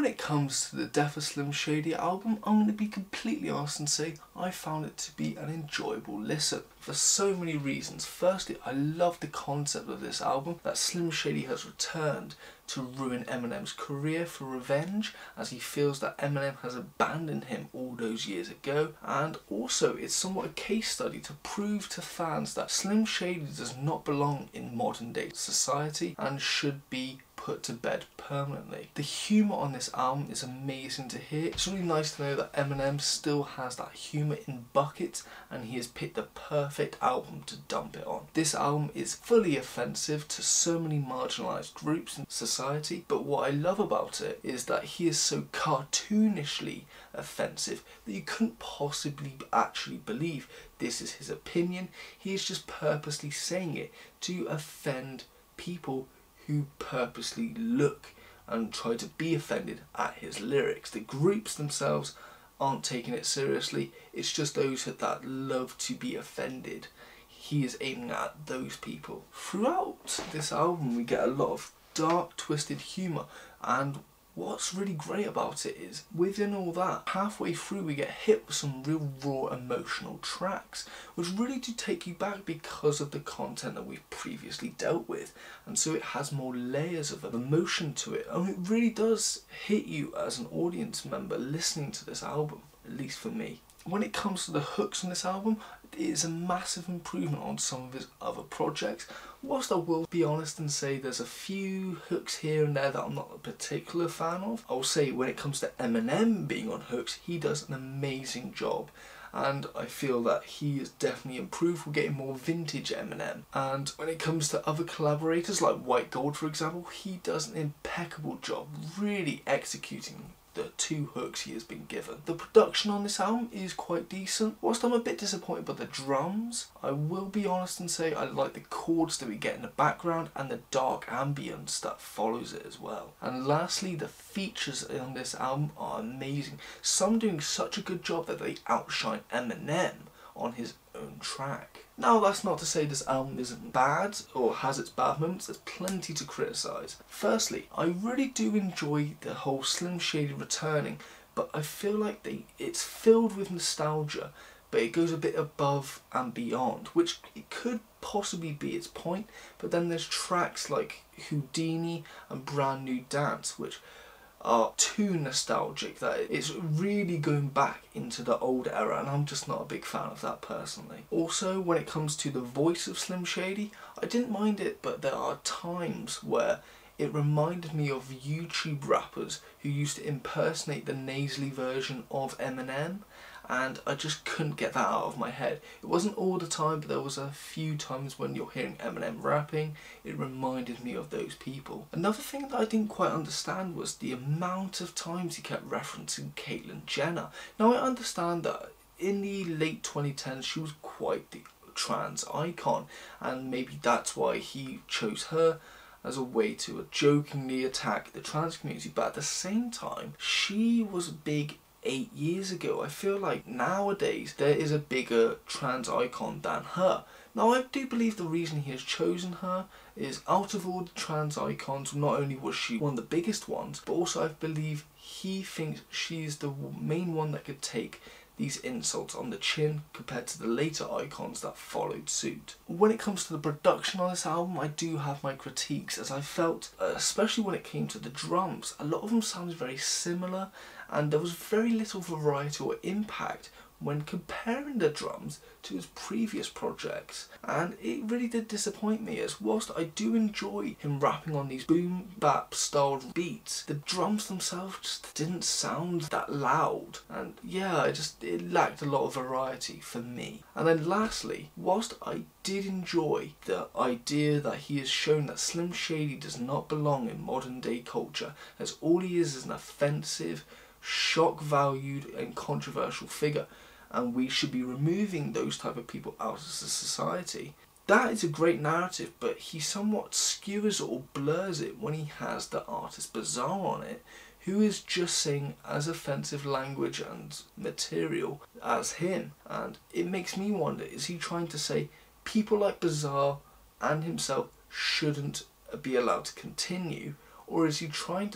When it comes to the Death of Slim Shady album, I'm going to be completely honest and say I found it to be an enjoyable listen for so many reasons. Firstly, I love the concept of this album, that Slim Shady has returned to ruin Eminem's career for revenge, as he feels that Eminem has abandoned him all those years ago, and also it's somewhat a case study to prove to fans that Slim Shady does not belong in modern day society and should be put to bed permanently. The humour on this album is amazing to hear. It's really nice to know that Eminem still has that humour in buckets and he has picked the perfect album to dump it on. This album is fully offensive to so many marginalised groups in society, but what I love about it is that he is so cartoonishly offensive that you couldn't possibly actually believe this is his opinion. He is just purposely saying it to offend people who purposely look and try to be offended at his lyrics. The groups themselves aren't taking it seriously, it's just those that love to be offended. He is aiming at those people. Throughout this album we get a lot of dark, twisted humour, and what's really great about it is, within all that, halfway through we get hit with some real raw emotional tracks, which really do take you back because of the content that we've previously dealt with, and so it has more layers of emotion to it, and it really does hit you as an audience member listening to this album, at least for me. When it comes to the hooks on this album, it is a massive improvement on some of his other projects. Whilst I will be honest and say there's a few hooks here and there that I'm not a particular fan of, I'll say when it comes to Eminem being on hooks, he does an amazing job. And I feel that he is definitely improved. We're getting more vintage Eminem. And when it comes to other collaborators like White Gold, for example, he does an impeccable job really executing the two hooks he has been given. The production on this album is quite decent. Whilst I'm a bit disappointed by the drums, I will be honest and say I like the chords that we get in the background and the dark ambience that follows it as well. And lastly, the features on this album are amazing. Some doing such a good job that they outshine Eminem on his own track. Now that's not to say this album isn't bad or has its bad moments, there's plenty to criticise. Firstly, I really do enjoy the whole Slim Shady returning, but I feel like it's filled with nostalgia, but it goes a bit above and beyond, which it could possibly be its point, but then there's tracks like Houdini and Brand New Dance, which are too nostalgic, that it's really going back into the old era, and I'm just not a big fan of that personally. Also, when it comes to the voice of Slim Shady, I didn't mind it, but there are times where it reminded me of YouTube rappers who used to impersonate the nasally version of Eminem, and I just couldn't get that out of my head. It wasn't all the time, but there was a few times when you're hearing Eminem rapping, it reminded me of those people. Another thing that I didn't quite understand was the amount of times he kept referencing Caitlyn Jenner. Now I understand that in the late 2010s she was quite the trans icon, and maybe that's why he chose her as a way to jokingly attack the trans community, but at the same time she was big 8 years ago. I feel like nowadays there is a bigger trans icon than her. Now I do believe the reason he has chosen her is, out of all the trans icons, not only was she one of the biggest ones, but also I believe he thinks she's the main one that could take these insults on the chin compared to the later icons that followed suit. When it comes to the production on this album, I do have my critiques, as I felt, especially when it came to the drums, a lot of them sounded very similar and there was very little variety or impact when comparing the drums to his previous projects, and it really did disappoint me, as whilst I do enjoy him rapping on these boom bap styled beats, the drums themselves just didn't sound that loud, and yeah, it lacked a lot of variety for me. And then lastly, whilst I did enjoy the idea that he has shown that Slim Shady does not belong in modern day culture, as all he is an offensive, shock valued and controversial figure, and we should be removing those type of people out of society. That is a great narrative, but he somewhat skewers it or blurs it when he has the artist Bizarre on it, who is just saying as offensive language and material as him. And it makes me wonder, is he trying to say people like Bizarre and himself shouldn't be allowed to continue, or is he trying to say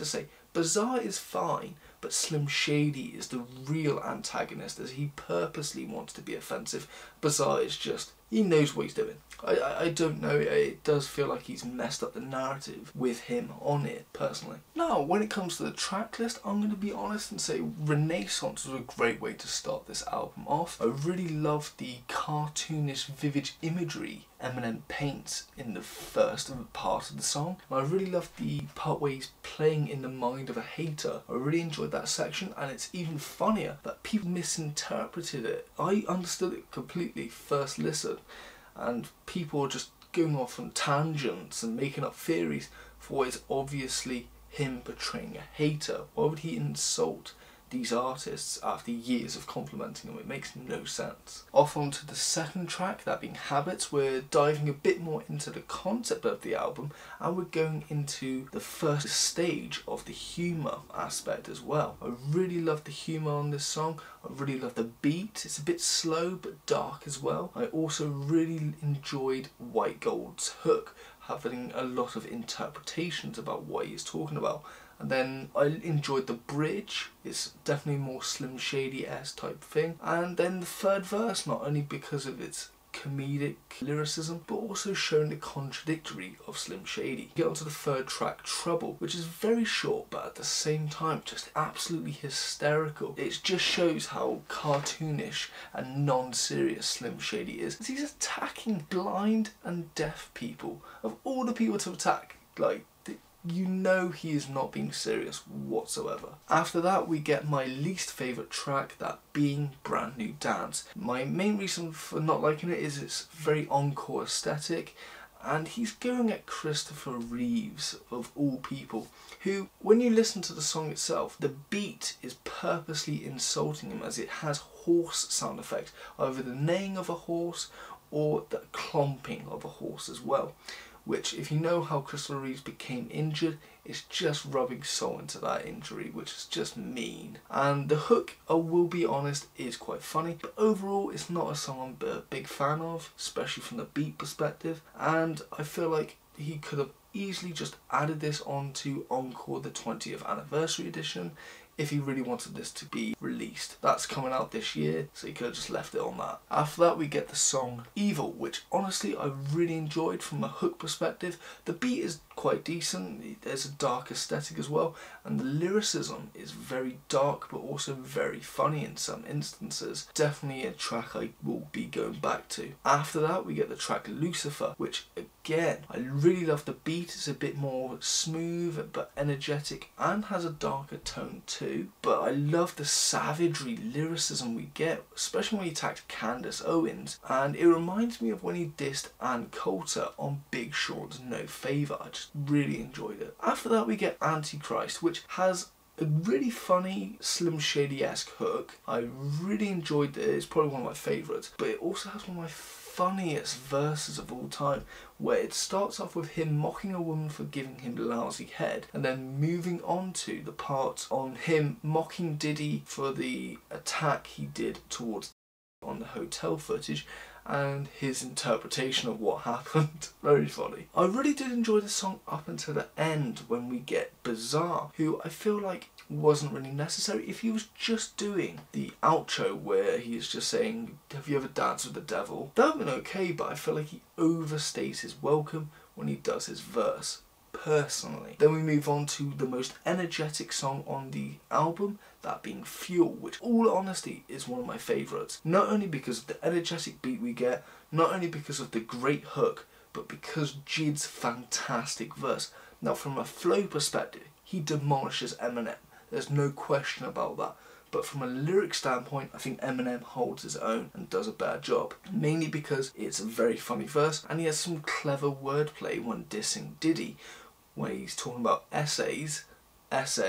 Bizarre is fine, but Slim Shady is the real antagonist, as he purposely wants to be offensive. Bizarre is just, he knows what he's doing. I don't know, it does feel like he's messed up the narrative with him on it, personally. Now, when it comes to the track list, I'm going to be honest and say Renaissance was a great way to start this album off. I really loved the cartoonish, vivid imagery Eminem paints in the first part of the song. And I really loved the part where he's playing in the mind of a hater. I really enjoyed that section, and it's even funnier that people misinterpreted it. I understood it completely first listen, and people are just going off on tangents and making up theories for what is obviously him portraying a hater. Why would he insult these artists after years of complimenting them? It makes no sense. Off onto the second track, that being Habits, we're diving a bit more into the concept of the album, and we're going into the first stage of the humour aspect as well. I really love the humour on this song. I really love the beat. It's a bit slow but dark as well. I also really enjoyed White Gold's hook, having a lot of interpretations about what he's talking about. And then I enjoyed the bridge. It's definitely more Slim Shady-esque type thing. And then the third verse, not only because of its comedic lyricism, but also showing the contradictory of Slim Shady. Get onto the third track, Trouble, which is very short, but at the same time just absolutely hysterical. It just shows how cartoonish and non-serious Slim Shady is. He's attacking blind and deaf people. Of all the people to attack, like, you know he is not being serious whatsoever. After that, we get my least favourite track, that being Brand New Dance. My main reason for not liking it is its very encore aesthetic, and he's going at Christopher Reeves, of all people, who, when you listen to the song itself, the beat is purposely insulting him, as it has horse sound effects, either the neighing of a horse or the clomping of a horse as well. Which, if you know how Christopher Reeves became injured, it's just rubbing salt into that injury, which is just mean. And the hook, I will be honest, is quite funny, but overall it's not a song I'm a big fan of, especially from the beat perspective, and I feel like he could have easily just added this onto Encore the 20th Anniversary Edition if he really wanted this to be released. That's coming out this year, so he could have just left it on that. After that, we get the song Evil, which honestly I really enjoyed from a hook perspective. The beat is quite decent, there's a dark aesthetic as well, and the lyricism is very dark but also very funny in some instances. Definitely a track I will be going back to. After that, we get the track Lucifer, which again, I really love the beat. It's a bit more smooth but energetic and has a darker tone too. But I love the savagery lyricism we get, especially when he attacked Candace Owens, and it reminds me of when he dissed Ann Coulter on Big Sean's No Favour. I just really enjoyed it. After that, we get Antichrist, which has a really funny Slim Shady-esque hook. I really enjoyed it. It's probably one of my favourites, but it also has one of my funniest verses of all time, where it starts off with him mocking a woman for giving him lousy head, and then moving on to the part on him mocking Diddy for the attack he did towards on the hotel footage and his interpretation of what happened. Very funny. I really did enjoy the song up until the end when we get Bizarre, who I feel like wasn't really necessary. If he was just doing the outro where he is just saying, "Have you ever danced with the devil?" that would have been okay, but I feel like he overstays his welcome when he does his verse, personally. Then we move on to the most energetic song on the album, that being Fuel, which all honesty is one of my favourites. Not only because of the energetic beat we get, not only because of the great hook, but because Jid's fantastic verse. Now from a flow perspective, he demolishes Eminem. There's no question about that. But from a lyric standpoint, I think Eminem holds his own and does a bad job. Mainly because it's a very funny verse, and he has some clever wordplay when dissing Diddy, where he's talking about essays, essay,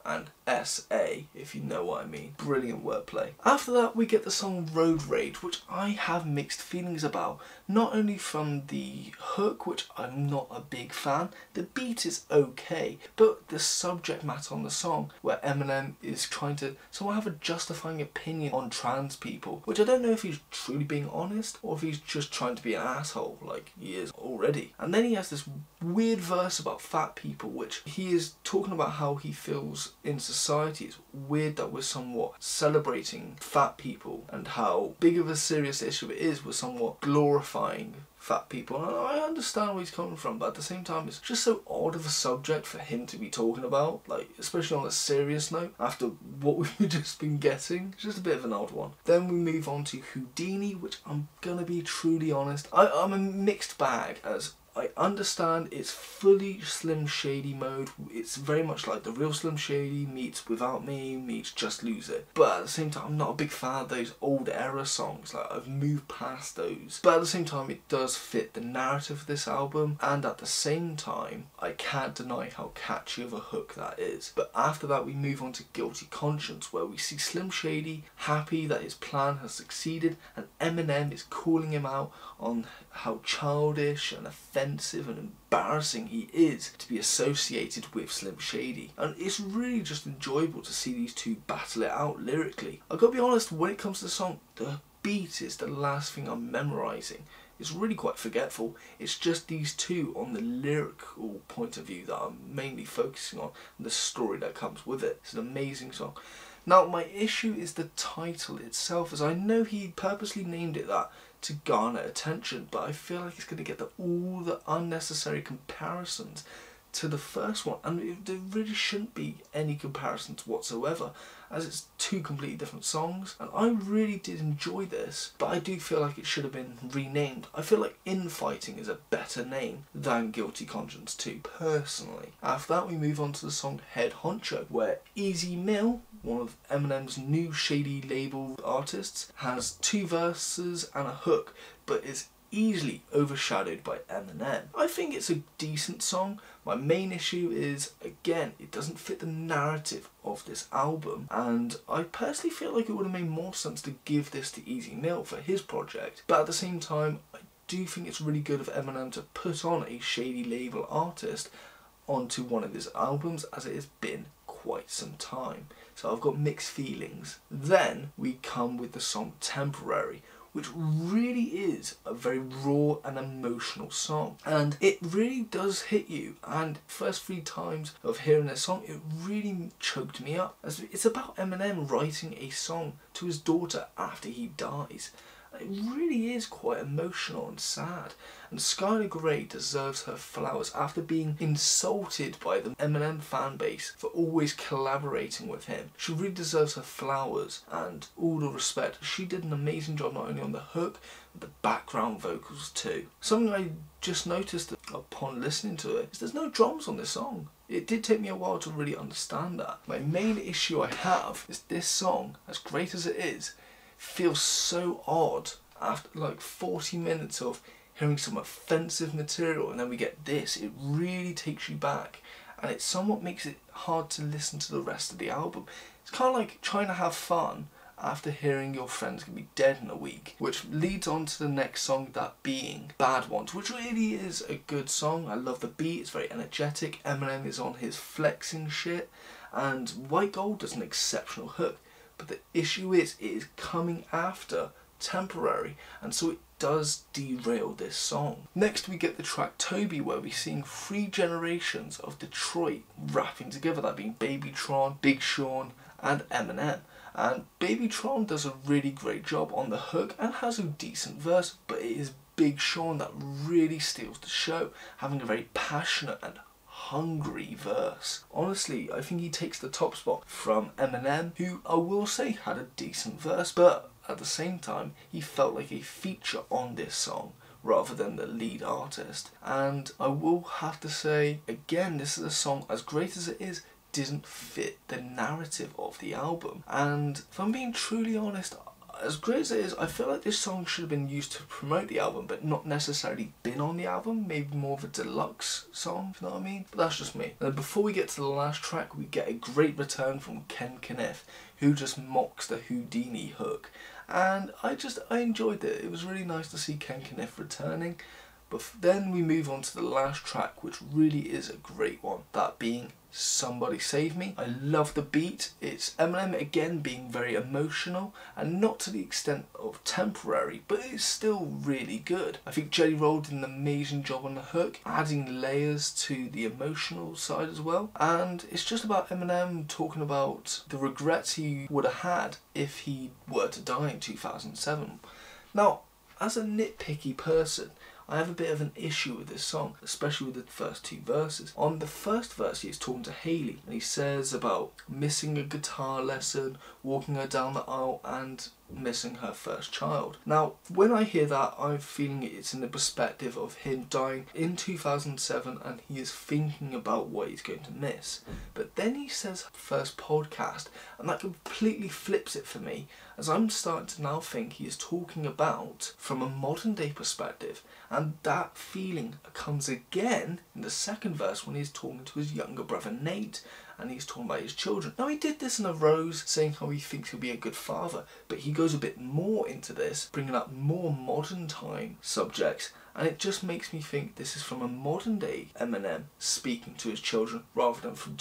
and S.A., if you know what I mean. Brilliant wordplay. After that, we get the song Road Rage, which I have mixed feelings about. Not only from the hook, which I'm not a big fan, the beat is okay, but the subject matter on the song, where Eminem is trying to somehow have a justifying opinion on trans people, which I don't know if he's truly being honest, or if he's just trying to be an asshole, like he is already. And then he has this weird verse about fat people, which he is talking about how he feels in society. It's weird that we're somewhat celebrating fat people and how big of a serious issue it is. We're somewhat glorifying fat people, and I understand where he's coming from, but at the same time it's just so odd of a subject for him to be talking about, like especially on a serious note after what we've just been getting. It's just a bit of an odd one. Then we move on to Houdini, which I'm gonna be truly honest, I'm a mixed bag, as I understand it's fully Slim Shady mode. It's very much like the real Slim Shady meets Without Me meets Just Lose It. But at the same time, I'm not a big fan of those old era songs. Like, I've moved past those. But at the same time, it does fit the narrative of this album. And at the same time, I can't deny how catchy of a hook that is. But after that, we move on to Guilty Conscience, where we see Slim Shady happy that his plan has succeeded, and Eminem is calling him out on how childish and offensive and embarrassing he is to be associated with Slim Shady. And it's really just enjoyable to see these two battle it out lyrically. I've got to be honest, when it comes to the song, the beat is the last thing I'm memorising. It's really quite forgetful. It's just these two on the lyrical point of view that I'm mainly focusing on, and the story that comes with it. It's an amazing song. Now, my issue is the title itself, as I know he purposely named it that to garner attention, but I feel like it's going to get all the unnecessary comparisons to the first one, and there really shouldn't be any comparisons whatsoever, as it's two completely different songs. And I really did enjoy this, but I do feel like it should have been renamed. I feel like Infighting is a better name than Guilty Conscience 2, personally. After that, we move on to the song Head Honcho, where Easy Mill, one of Eminem's new Shady label artists, has two verses and a hook, but is easily overshadowed by Eminem. I think it's a decent song. My main issue is, again, it doesn't fit the narrative of this album, and I personally feel like it would have made more sense to give this to Easy Mill for his project. But at the same time, I do think it's really good of Eminem to put on a Shady label artist onto one of his albums, as it has been quite some time. So I've got mixed feelings. Then we come with the song Temporary, which really is a very raw and emotional song, and it really does hit you. And first 3 times of hearing this song, it really choked me up, as it's about Eminem writing a song to his daughter after he dies. It really is quite emotional and sad, and Skylar Grey deserves her flowers after being insulted by the Eminem fan base for always collaborating with him. She really deserves her flowers and all the respect. She did an amazing job not only on the hook, but the background vocals too. Something I just noticed upon listening to it is there's no drums on this song. It did take me a while to really understand that. My main issue I have is this song, as great as it is, feels so odd after like 40 minutes of hearing some offensive material, and then we get this. It really takes you back, and it somewhat makes it hard to listen to the rest of the album. It's kind of like trying to have fun after hearing your friend's gonna be dead in a week, which leads on to the next song, that being Bad Ones, which really is a good song. I love the beat, it's very energetic. Eminem is on his flexing shit, and White Gold does an exceptional hook. But the issue is, it is coming after Temporary, and so it does derail this song. Next we get the track Toby, where we're seeing 3 generations of Detroit rapping together, that being Babytron, Big Sean and Eminem. And Babytron does a really great job on the hook and has a decent verse, but it is Big Sean that really steals the show, having a very passionate and hungry verse. Honestly, I think he takes the top spot from Eminem, who I will say had a decent verse, but at the same time he felt like a feature on this song rather than the lead artist. And I will have to say again, this is a song, as great as it is, didn't fit the narrative of the album. And if I'm being truly honest, As great as it is, I feel like this song should have been used to promote the album, but not necessarily been on the album. Maybe more of a deluxe song, if you know what I mean? But that's just me. And before we get to the last track, we get a great return from Ken Kniff, who just mocks the Houdini hook. And I enjoyed it. It was really nice to see Ken Kniff returning. But then we move on to the last track, which really is a great one, that being Somebody Save Me. I love the beat. It's Eminem again being very emotional, and not to the extent of temporary, but it's still really good. I think Jelly Roll did an amazing job on the hook, adding layers to the emotional side as well. And it's just about Eminem talking about the regrets he would have had if he were to die in 2007. Now, as a nitpicky person, I have a bit of an issue with this song, especially with the first two verses. On the first verse, he's talking to Hayley, and he says about missing a guitar lesson, walking her down the aisle, and missing her first child. Now, when I hear that, I'm feeling it's in the perspective of him dying in 2007, and he is thinking about what he's going to miss. But then he says first podcast, and that completely flips it for me, as I'm starting to now think he is talking about from a modern day perspective, and that feeling comes again in the second verse when he's talking to his younger brother Nate, and he's talking about his children. Now, he did this in a rose, saying how he thinks he'll be a good father, but he goes a bit more into this, bringing up more modern time subjects, and it just makes me think this is from a modern day Eminem speaking to his children rather than from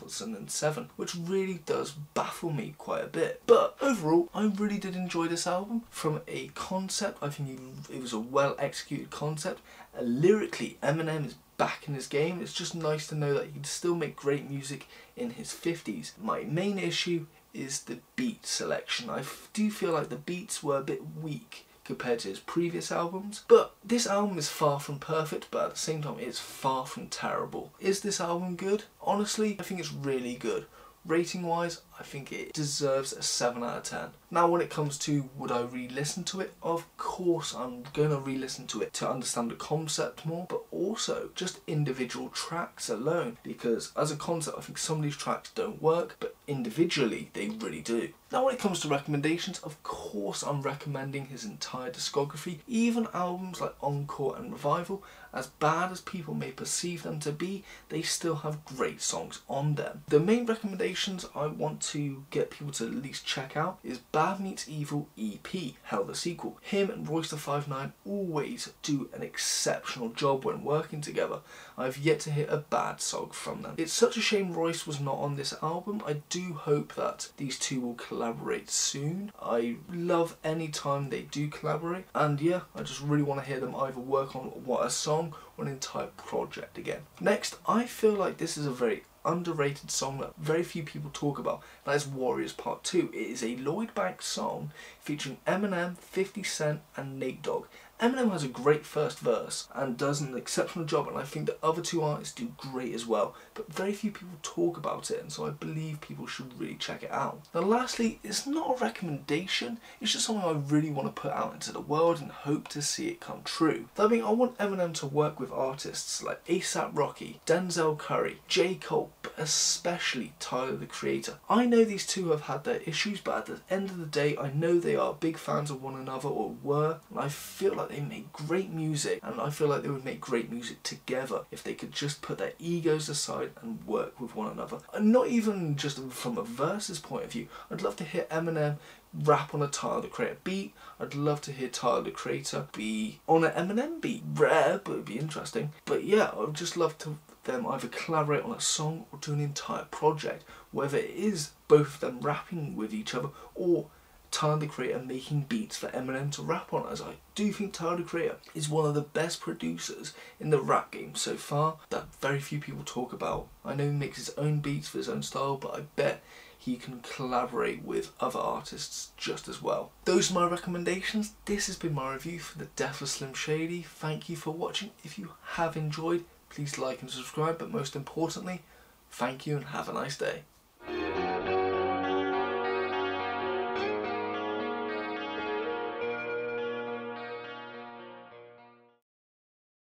2007, which really does baffle me quite a bit. But overall, I really did enjoy this album. From a concept, I think it was a well executed concept. Lyrically, Eminem is back in his game. It's just nice to know that he can still make great music in his 50s. My main issue is the beat selection. I do feel like the beats were a bit weak compared to his previous albums, but this album is far from perfect, but at the same time it's far from terrible. Is this album good? Honestly, I think it's really good. Rating wise, I think it deserves a 7 out of 10. Now, when it comes to would I re-listen to it, of course I'm going to re-listen to it to understand the concept more, but also just individual tracks alone, because as a concept I think some of these tracks don't work, but individually they really do. Now, when it comes to recommendations, of course I'm recommending his entire discography, even albums like Encore and Revival. As bad as people may perceive them to be, they still have great songs on them. The main recommendations I want to get people to at least check out is Bad Meets Evil EP, Hell the Sequel. Him and Royce da 5'9" always do an exceptional job when working together. I've yet to hear a bad song from them. It's such a shame Royce was not on this album. I do hope that these two will collaborate soon. I love any time they do collaborate, and yeah, I just really want to hear them either work on a song or an entire project again. Next, I feel like this is a very underrated song that very few people talk about. That is Warriors Part 2. It is a Lloyd Banks song featuring Eminem, 50 Cent and Nate Dogg. Eminem has a great first verse and does an exceptional job, and I think the other two artists do great as well, but very few people talk about it, and so I believe people should really check it out. Now lastly, it's not a recommendation, it's just something I really want to put out into the world and hope to see it come true. That being, I want Eminem to work with artists like A$AP Rocky, Denzel Curry, J. Cole, but especially Tyler the Creator. I know these two have had their issues, but at the end of the day I know they are big fans of one another, or were, and I feel like they make great music, and I feel like they would make great music together if they could just put their egos aside and work with one another. And not even just from a versus point of view. I'd love to hear Eminem rap on a Tyler the Creator beat. I'd love to hear Tyler the Creator be on an Eminem beat. Rare, but it'd be interesting. But yeah, I'd just love to them either collaborate on a song or do an entire project, whether it is both of them rapping with each other or Tyler the Creator making beats for Eminem to rap on, as I do think Tyler the Creator is one of the best producers in the rap game so far that very few people talk about. I know he makes his own beats for his own style, but I bet he can collaborate with other artists just as well. Those are my recommendations. This has been my review for The Death of Slim Shady. Thank you for watching. If you have enjoyed, please like and subscribe, but most importantly, thank you and have a nice day.